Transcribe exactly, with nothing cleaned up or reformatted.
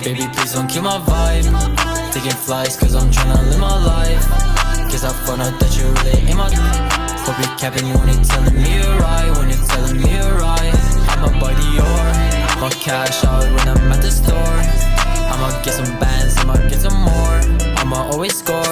Baby, please don't kill my vibe. Taking flights cause I'm tryna live my life. Cause I found out that you really ain't my hope you capping when you're telling me you're right. When you're telling me you're right. I'ma buy Dior, I'ma cash out when I'm at the store. I'ma get some bands, I'ma get some more. I'ma always score